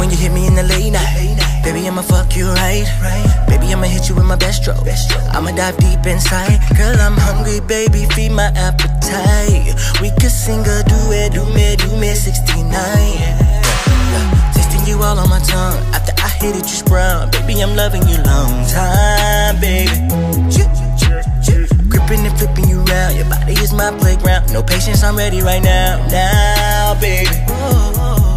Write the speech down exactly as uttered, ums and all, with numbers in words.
when you hit me in the late night. Baby, I'ma fuck you right. Baby, I'ma hit you with my best stroke. I'ma dive deep inside. Girl, I'm hungry, baby, feed my appetite. We could sing a duet, do me, do me sixty-nine. Tasting you all on my tongue. After I hit it, you sprung. Baby, I'm loving you long time, baby. Gripping and flipping you round. Your body is my playground. No patience, I'm ready right now. Now, baby.